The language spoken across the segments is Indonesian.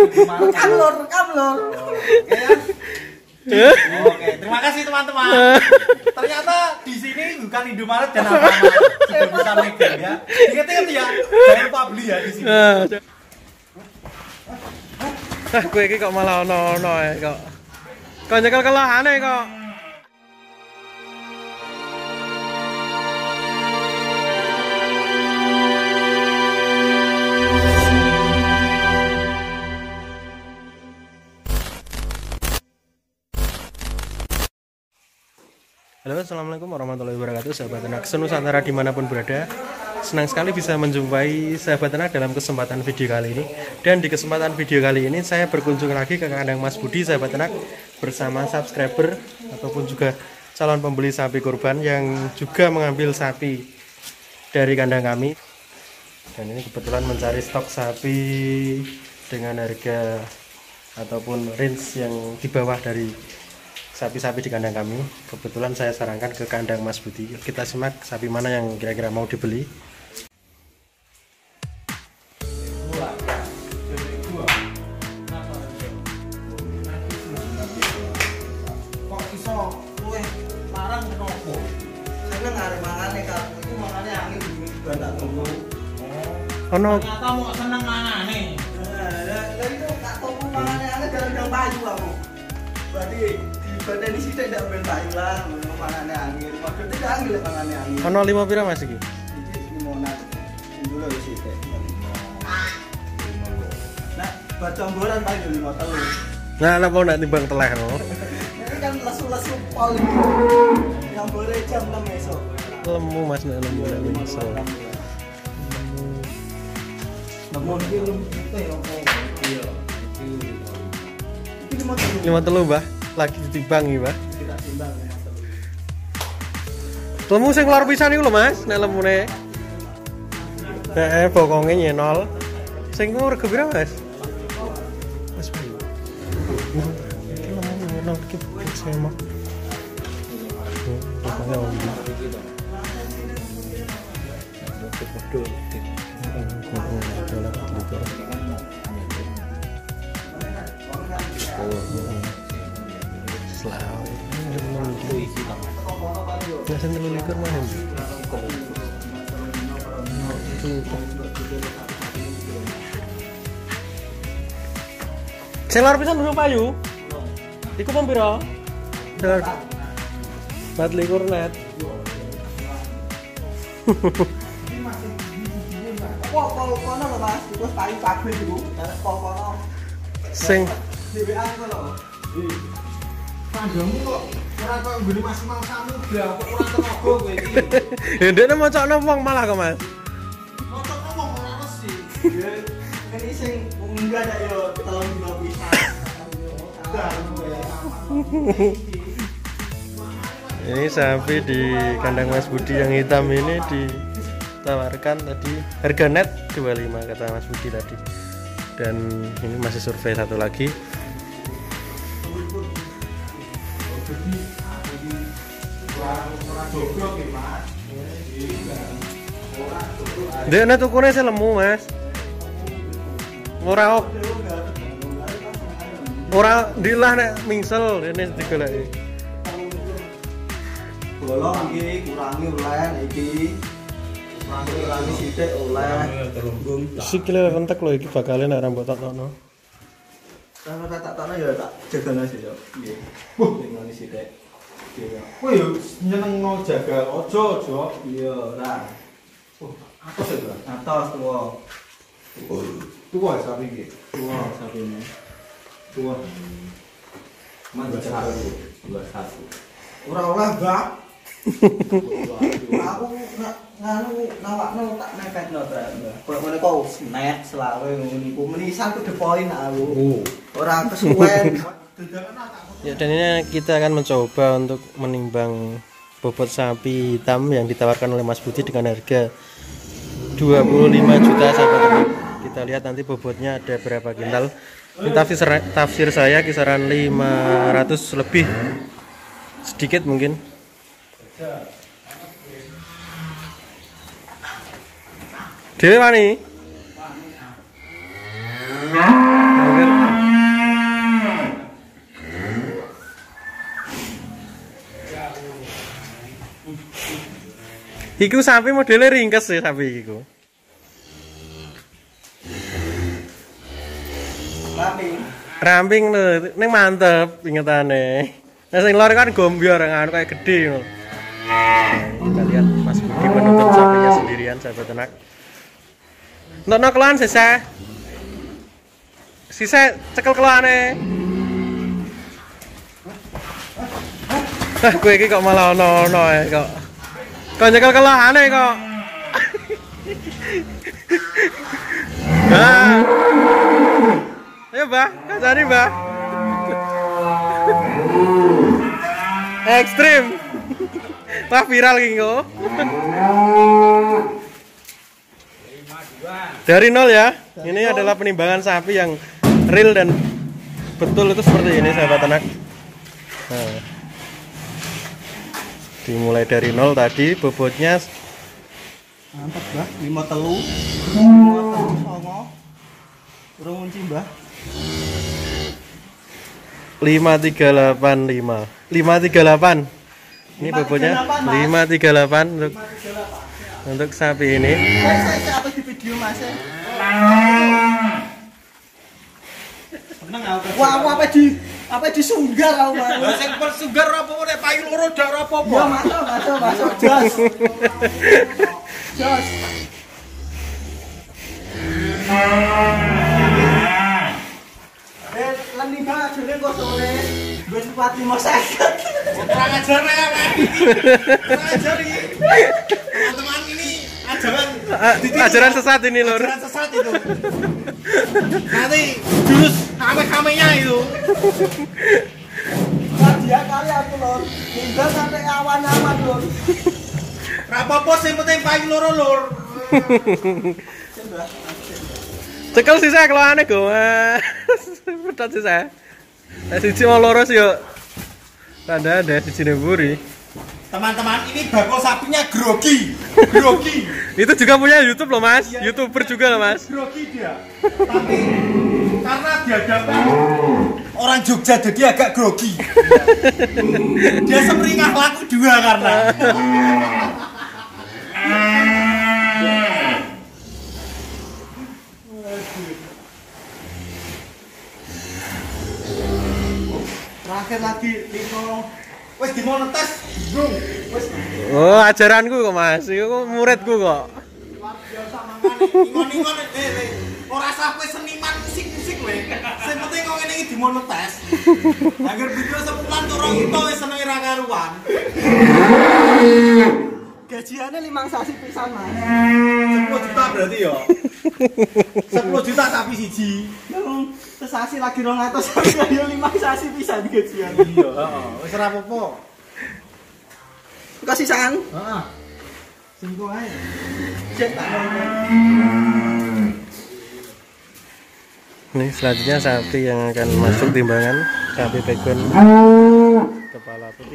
Rekam lor. Oke, terima kasih teman-teman. Ternyata di sini bukan Indomaret dan Alfamart. Sudah bisa megang ya. Ingat-ingat ya, jangan lupa beli ya di sini. Kowe iki kok malah ono-ono kok. Kok nyekel kelahane kok. Halo, assalamualaikum warahmatullahi wabarakatuh, sahabat ternak senusantara dimanapun berada. Senang sekali bisa menjumpai sahabat ternak dalam kesempatan video kali ini. Dan di kesempatan video kali ini saya berkunjung lagi ke kandang Mas Budi, sahabat ternak, bersama subscriber ataupun juga calon pembeli sapi kurban yang juga mengambil sapi dari kandang kami. Dan ini kebetulan mencari stok sapi dengan harga ataupun range yang di bawah dari sapi-sapi di kandang kami. Kebetulan saya sarankan ke kandang Mas Budi. Kita simak sapi mana yang kira-kira mau dibeli. Kok iso luwih larang kenapa? Karena ngarep mangane kamu itu mangane angin juga ndak tunggu. Ono Ternyata mau seneng mangane. Lah itu tak tunggu mangane angin garang payu kamu. Berarti badan di situ tidak berpayu lah, mangane angin. Maksudnya tidak angin lah mangane angin. ono 5 pira Mas iki? Iki limonan. Dulu di situ. Nah, bacomboran paling 5 telur. Nah, napa ndak timbang teleh no? Ini kan lesu-lesu pol. Yang boleh jam 6 esok. Lemu Mas, nek lemu nek iso. Namun iki lemu teh opo? Iya. Iki 5 telur. 5 telu, Mbah. Lagi ditimbang iki, Mbah. Tidak timbang 5 telur. Lemu sing lor pisan iku lho, Mas, nek lemune. Bokonge nyenol. Sing ku rega pira, Mas? Mas. Iki lemu nyenol iki saya mau. Bokonge ombi. Nggak sentuh likur mah. Selar pisan dulu payu. Iku pembiro. Selar. 4 net. Pol-polnya lho Mas, itu payu kabeh iku. Pol-polnya. Sing DWA itu lho. Kandangmu kok ora kok nggone maksimal samudra, kok ora tenaga kowe iki. ya ndekne mocokno wong malah kok Mas. Mocokno wong ora resi. Ini sing munggah dak yo telung dina pisan. Ini sapi di kandang Mas Budi yang hitam ini ditawarkan tadi harga net 25 kata Mas Budi tadi. Dan ini masih survei satu lagi. Dene tukune sing lemu, Mas. Ora dilah nek mingsel dene digoleki. Bolong iki kurangi oleh iki. Kurangi sithik oleh. Sikile rentek lho iki bakale nek ora mbok tokno. Kalau tak takno ya tak jagane sih yo. Nggih. Ngene sithik. Kowe yo nyenengno jaga aja. Iya, ora. Atas ya, atas tua. Tua sapi iki. Tua sapine. Tua. Mantap satu. 21. Ora oleh, Mbak. Aku nganu nawakno tak nepetno ta, Mbak. Kok ngene kok net selawe ngono niku. Menisan to the point aku. Ora kesuwen. Ya, dan ini kita akan mencoba untuk menimbang bobot sapi hitam yang ditawarkan oleh Mas Budi dengan harga 25 juta, sahabat ternak. Kita lihat nanti bobotnya ada berapa kintal. Ini tafsir saya kisaran 500 lebih sedikit mungkin. Dewe wani. Hampir Iku sapi modelnya ringkes ya sapi iku. Ramping lho, ning mantep ingetane. Nah sing lor kan gombyor kan kayak gede lho. Kita lihat Mas Budi menuntut sapinya sendirian sahabat ternak. Entuk keloan sisa. Sisa cekel keloane. Kowe iki kok malah ono-ono kok. Kok nyekel kelohane kok. Ayo, Mbah, kasani, Mbah. Ekstrim. Wah, viral iki kok. Dari nol ya. Ini adalah penimbangan sapi yang real dan betul itu seperti ini sahabat ternak. Nah. Dimulai dari nol tadi bobotnya mantap Mbah, 5 telu songo urung ngunci Mbah 5385 538 ini bobotnya 538 untuk sapi ini. Saya apa di video Mas? Seneng aku. Wah, apa di sunggar aku Mas. Lah sing persunggar apa nek payu loro dak apa-apa. Ya masuk jos. Jos. Leni banget jane kok sore. Wis 4550. Kurang ajar ya, Mas. Kurang ajar iki. Teman-teman ini ajaran sesat ini lur. Ajaran sesat itu. Nanti jurus kame-kamenya itu. Dia kali aku lur. Tinggal sampai awan-awan lur. Rapopo sing penting payu loro lur. Cekel sisa keloane go. Pedat sisa. Siji mau loro sih yo. Tanda ada siji nemburi. Teman-teman, ini bakul sapinya grogi. Grogi. Itu juga punya YouTube loh, Mas. Ya, YouTuber juga loh, Mas. Grogi dia. Tapi karena di hadapan orang Jogja jadi agak grogi. Dia semeringah laku dua karena. Terakhir lagi Lino. Wes dimonetes, Bung. Wes. Oh, ajaranku kok, Mas. Iku muridku kok. Luar biasa mangane. Ingon-ingon ora usah kowe seniman musik-musik kowe. Sing penting kok ngene iki dimonetes. Agar video sebulan turun itu wis seneng ra karuan. Gajiannya 5 sasi pisan, Mas. 10 juta berarti ya. 10 juta sapi siji. Sesasi lagi 200 sapi ya 5 sasi pisan gajian. Iya, heeh. Wis ora apa-apa. Kok sisaan? Heeh. Singko ae. Cek tak Ini selanjutnya sapi yang akan masuk timbangan, sapi pegon kepala putih.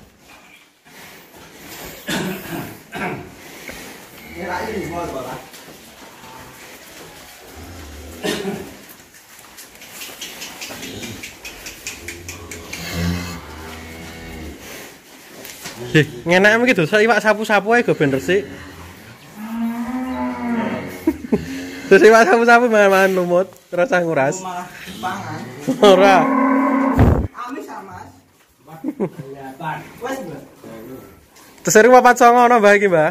Ngenak gitu, iwak sapu-sapu aja gue bener sih. Terus iwak sapu-sapu makan lumut, terus nguras. pangan. Ora. Amis Mas. Wes, Mbak. Terus 409 ono Mbah iki, Mbah.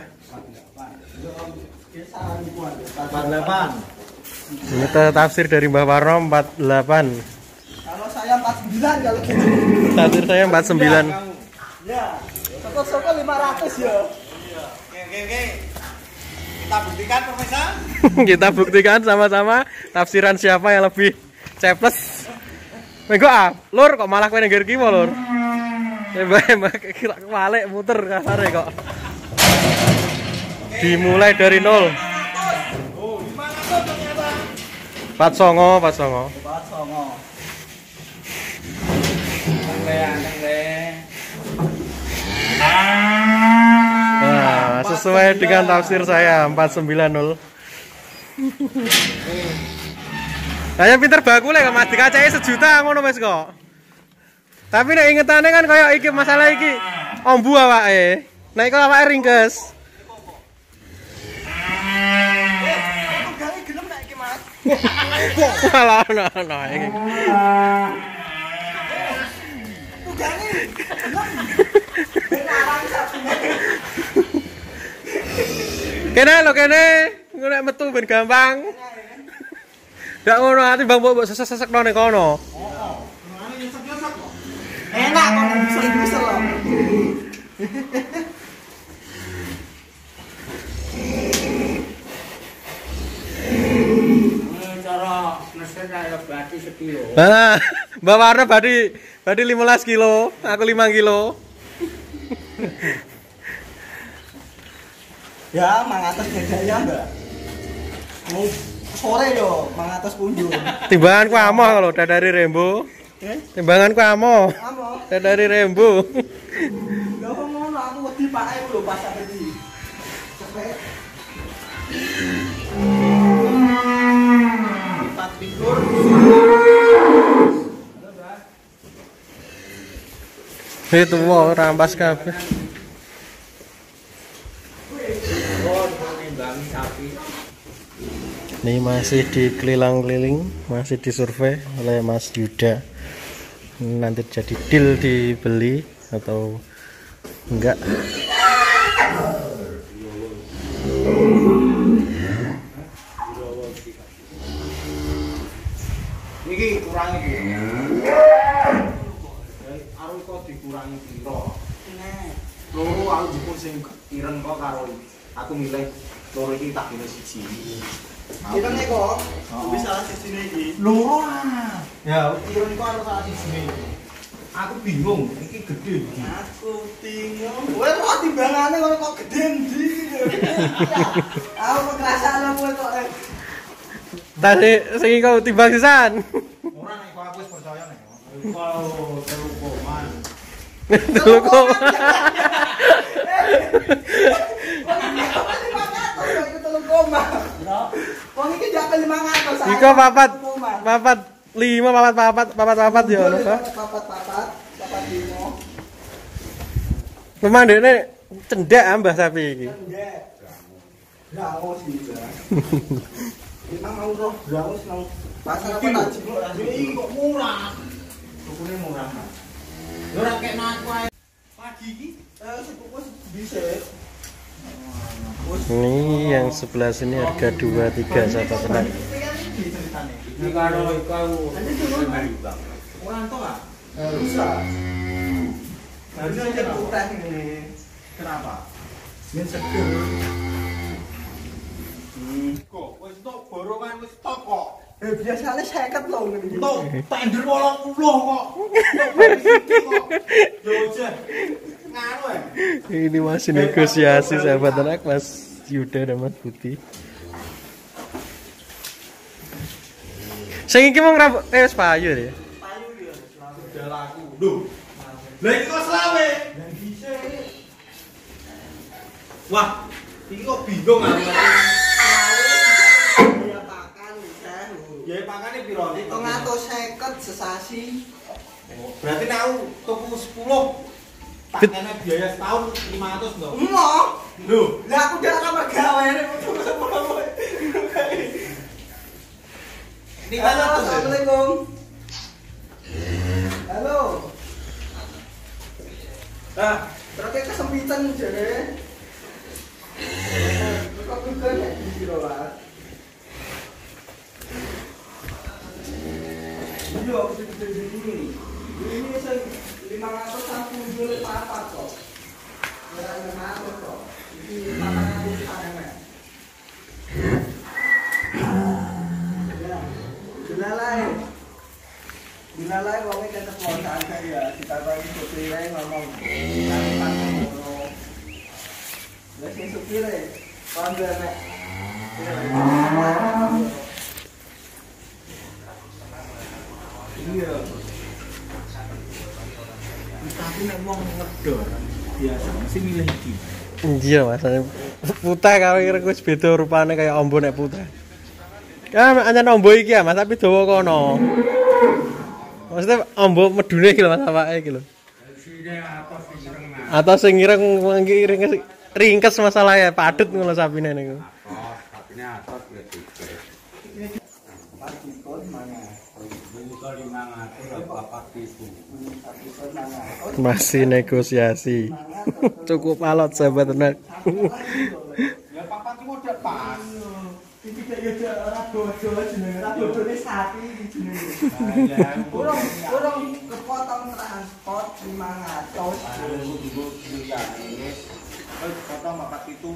48. Ini tafsir dari Mbah Warno 48. Kalau saya 49 kalau gitu. Tafsir saya 49. Ya. Soko-soko 500 ya. Iya. Oke. Kita buktikan pemirsa. Kita buktikan sama-sama tafsiran siapa yang lebih ceples. Mengko lur kok malah kowe nengger kiwa, Lur. Mbah kira balik muter kasare kok. Dimulai dari nol. Oh, 500 ternyata. 49. 49. Nah, sesuai dengan tafsir saya 490. Saya pinter bakule kok Mas dikacai 1 juta ngono wis kok. Tapi nek ingetane kan kaya iki masalah iki ombu awake. Nek kok awake ringkes. Malah ono iki. Kene lho kene, nek metu ben gampang. Ndak ngono ati Bang mbok sesek-sesekno ning kono. Enak kok bisa loh. Cara mesin kaya bati sekilo. Nah, Mbak Warna badi 15 kilo, aku 5 kilo. Ya, mangatos bedanya Mbak. Mau sore yo, mangatos kunjung. Timbanganku amoh lho, dari Rembo. Timbanganku amoh. Amo. Dari Rembo. Lho kok ngono aku wedi Pak ae lho pas sampe iki. Cepet. 4 likur. Itu mau rampas kabeh. Ini masih dikeliling-keliling, masih disurvei oleh Mas Yuda. Nanti jadi deal dibeli atau enggak. Iki kurang iki. Arep kok dikurangi piro? Nek loro aku jupuk sing ireng kok karo aku milih loro iki tak dene siji. Ireng kok wis salah sijine iki. Loro ah. Ya, ireng kok harus salah sijine iki. Aku bingung, iki gede iki. Aku bingung. Kowe kok timbangane kok gede ndi? Aku ngrasakno kowe kok. Tadi sing kau timbang sisan. Ora nek kok aku wis percaya nek. Kalau telu koman. Telu kok. Wong iki jake 500. Iko papat 5 ya ono to. Papat 5. Pemandene cendak ambah sapi iki. Bravo sih. Memang mau roh bravo nang pasar apa tak jiblok iki kok murah. Tukune murah. Yo ora kekno aku ae. Pagi iki sepupu bisa. Ini yang sebelah sini harga 23 sahabat tenang. Ini karo iku aku. Ora entuk ah. Bisa. Harusnya jadi utang ini. Kenapa? Min seger. Kok wis tok borongan wis tok kok. Biasane 50 lho ngene iki. Tok tender 80 kok. Yo jen. Nganu ya. Ini masih negosiasi sahabat anak Mas Yuda dan Mas Putih. Sing iki mung wis payu ya. Payu ya selalu udah laku. Duh. Lah iki kok selawe. Lah bisa. Wah, iki kok bingung aku. Ya pakan bisa. Ya pakane piro? 350 sesasi. Oh, berarti nek aku tuku 10 tak kena biaya setahun 500 lho. Emok. Lho, lah aku gak tambah gawe nek tuku 10. Ini kan Assalamualaikum. Halo. Nah, terus kesempitan jare. Kok bukan ya di biro Mas. Iya, aku gede ini. Ini saya 500 dulu papat kok. Berapa ngatur kok. Ini papannya ada. Dilalai wongnya tetep mau santai ya. Kita bagi supirnya ngomong. Nanti pakai ngono. Lah sing supirnya panggil nek. Iya. Tapi nek wong ngedor biasa mesti milih iki. Iya Mas, putih karo kira wis beda rupane kayak ombo nek putih. Kan anyen ombo iki ya Mas, tapi dawa kono. Maksudnya ombo medune iki lho Mas awake iki lho. Atas sing ireng ringkes masalah ya, padut ngono sapine niku. Sapine atas ya. Rega 500 papat pitu. Masih negosiasi. Cukup alot sahabat ternak. Ya papat itu udah pas. Iki tidak ora bodo jenenge, ora bodone sapi iki jenenge. Kurang kepotong transport 500. Wis potong papat pitu.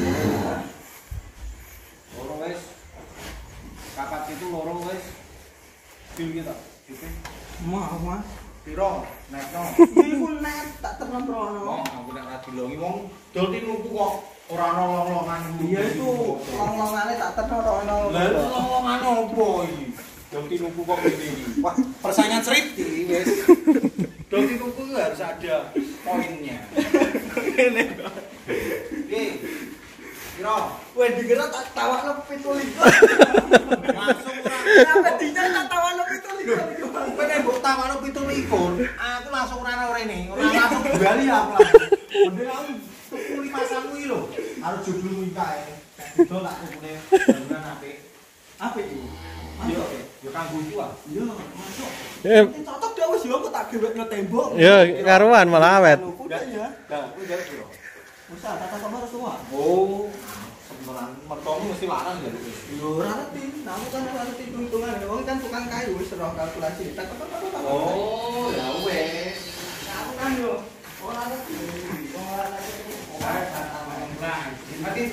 Loro wis. Papat pitu loro wis. Bil kita. Oke. Mas. Piro? Nekno. Iku net tak terang rono. Wong aku nek ora dilongi wong dol tinuku kok ora lolongan. Iya itu long-longane tak terang rono. Lah lolongan opo iki? Dol tinuku kok ngene iki. Wah, persaingan serit iki wis. Dol tinuku harus ada poinnya. Ngene kok. Oke. Piro? Weh dikira tak tawakno 17. Langsung ora. Sampe dina tak tawakno 17. Pengen mbok tawakno 17, aku langsung ora rene. Ora langsung bali aku langsung. Mending aku tuku limasanmu iki lho. Karo joglo iki kae. Dol tak tukune bangunan apik. Apik iki. Yo, yo kanggo iku ah. Iya, masuk. Eh, Cocok dia wis yo aku tak gewekno tembok. ya karuan malah awet. Udah ya. Lah, kuwi jare piro? Usah kata sama semua. Oh, sebenarnya mertuamu mesti larang ya Luk. Yo ora ngerti, namu kan ora ngerti hitung-hitungan. Wong kan tukang kayu wis ora kalkulasi. Tak. Oh, ya wes. Aku kan yo ora ngerti. Ora ngerti. Nanti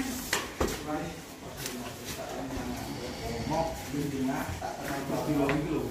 Mau bindingan tak terang kilo iki lho.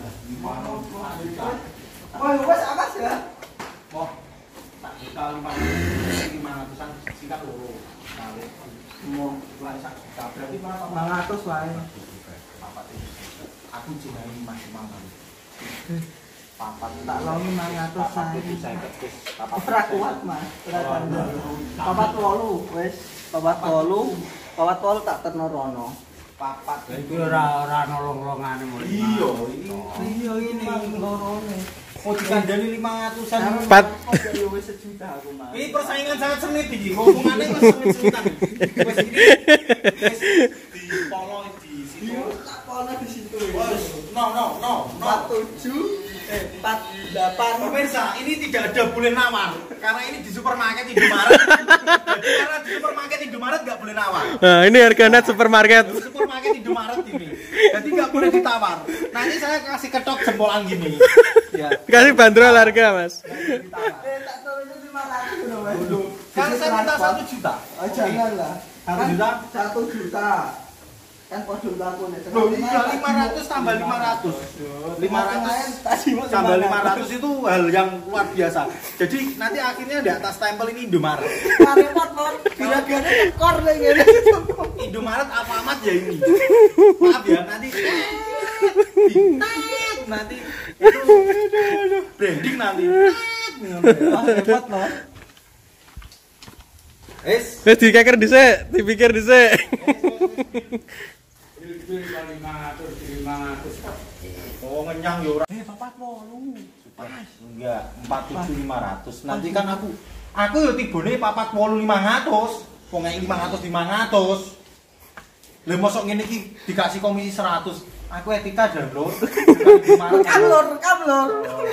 Oh, wes apa sih ya? Mau tak kita 500-an sikat loro. Kali Mau lan sak juta berarti berapa? 500 wae. Papat. Aku jenenge Mas Mamang. Papat Tak lo 500 sae. Bisa ketis. Ora kuat, Mas. Ora tanda. Papat 8 wis. Papat 8 tak terno rono. Papat. Iki ora nolong-longane mulai. Iya, iki. Iya ini lorone. Oh, dikandani 500-an. Pat. Yo wis sejuta aku, Mas. Ini persaingan sangat sengit iki. Ngomongane wis sengit-sengitan. Wis iki wis dipolo di situ. Iya, tak pono di situ. Wes, no. 47 48. Pemirsa, ini tidak ada boleh nawar karena ini di supermarket Indomaret. Jadi karena di supermarket Indomaret nggak boleh nawar. Nah, ini harga net supermarket. Di supermarket Indomaret ini, jadi nggak boleh ditawar. Nanti saya kasih ketok jempolan gini. Ya. Kasih bandrol harga, Mas. Tak turunin 500 loh, Mas. Kan saya minta 1 juta. Oh, jangan lah. 1 juta? 1 juta. Kan podo aku nek. Loh, iya 500 tambah 500. 500 tambah 500 itu hal yang luar biasa. Jadi nanti akhirnya di atas stempel ini Indomaret. Repot, Mon. Kira-kira tekor ning ngene. Indomaret Alfamart ya ini. Maaf ya, nanti nanti itu branding nanti. Repot, Mon. Es, Wis dikeker dhisik, dipikir dhisik. 500. oh ngenyang yo ora. Papat 8. Pas. Enggak, 47.500. Nanti kan aku yo tibone papat 8.500. Wong nek 500. Lah mosok ngene iki dikasih komisi 100. Aku etika dan lho. Rekam lur.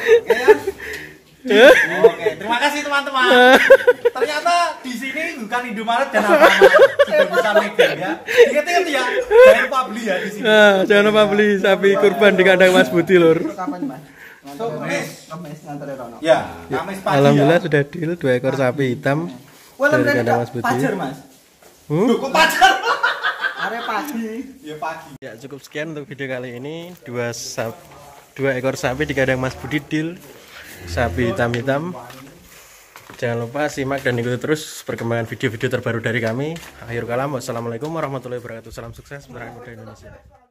Oke, terima kasih teman-teman. Ternyata di sini bukan Indomaret dan Alfamart. Sudah bisa legal ya. Ingat-ingat ya, jangan lupa beli ya di sini. Nah, jangan lupa beli sapi kurban di kandang Mas Budi, Lur. Kapan, Mas? So, Kamis ngantere rono. ya, Kamis pagi Alhamdulillah ya. sudah deal 2 ekor sapi hitam Wala dari kandang berarti Mas Budi. pajar, Mas. Loh, kok pacar? Are pagi. Ya pagi. Ya, cukup sekian untuk video kali ini. 2 ekor sapi di kandang Mas Budi deal. Sapi hitam-hitam. Jangan lupa simak dan ikuti terus perkembangan video-video terbaru dari kami. Akhir kalam, wassalamualaikum warahmatullahi wabarakatuh. Salam sukses, berkah muda Indonesia.